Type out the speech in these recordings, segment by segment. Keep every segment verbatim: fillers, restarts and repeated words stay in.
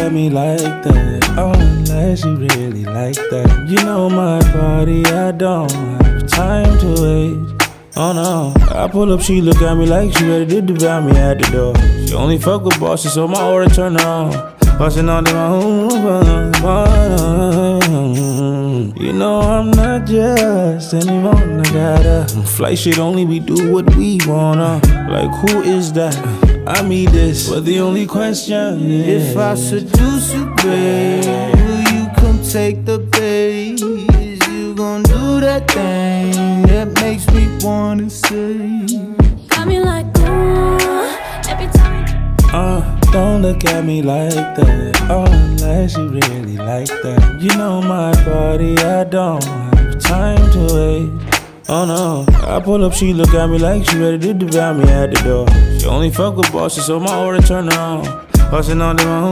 at me like that, oh, unless you really like that. You know my body, I don't have time to wait. Oh no, I pull up, she look at me like she ready to devour me at the door. She only fuck with bosses, so my aura turn on. Bustin' all in my home. You know I'm not just anyone, I gotta flight shit only, we do what we wanna. Like who is that? I mean this, but the only question is, if I seduce you, babe, will you come take the bait? Is you gon' do that thing that makes me wanna say? Got me like, ooh, every time you Uh, don't look at me like that, oh, unless you really like that. You know my body, I don't have time to wait. Oh no, I pull up, she look at me like she ready to devour me at the door. She only fuck with bosses, so my aura turn on. Bustin' all in my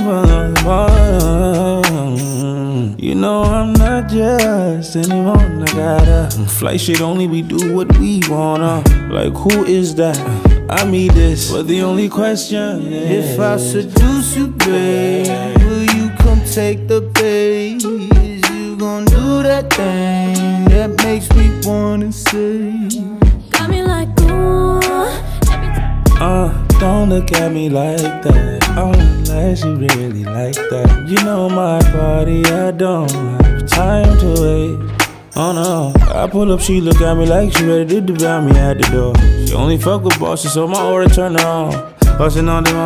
home. You know I'm not just anyone, I gotta flight shit only, we do what we wanna. Like who is that? I mean this, but the only question is, if I seduce you, babe, will you come take the bait? Is you gon' do that thing that makes me wanna say? got me like, ooh, every time. Uh, don't look at me like that, oh, unless you really like that. You know my body, I don't have time to wait. Oh no, I pull up, she look at me like she ready to devour me at the door. She only fuck with bosses, so my aura turn on. Bustin' all in my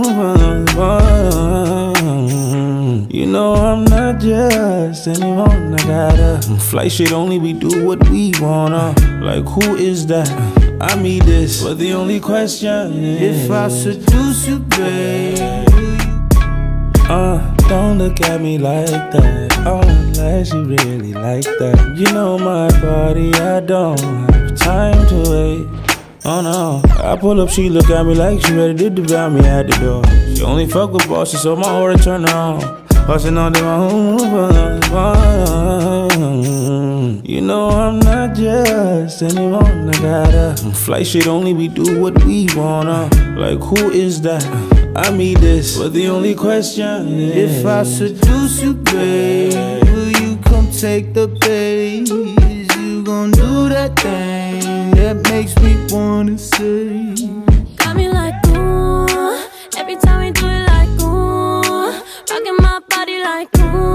home. You know I'm not just anyone, I gotta flight shit only, we do what we wanna. Like who is that? I mean this, but the only question is, if I seduce you, babe, will you? Uh, don't look at me like that, oh, unless you really like that. You know my body, I don't have time to wait. Oh no, I pull up, she look at me like she ready to devour me at the door. She only fuck with bosses, so my aura turn on. Bustin' all in my home. You know I'm not just anyone, I gotta flight shit only, we do what we wanna. Like who is that? I mean this, but the only question is, if I seduce you, babe, will you come take the bait? Is you gon' do that thing that makes me wanna say? Got me like, ooh, every time we do it like, ooh, rocking my body like, ooh.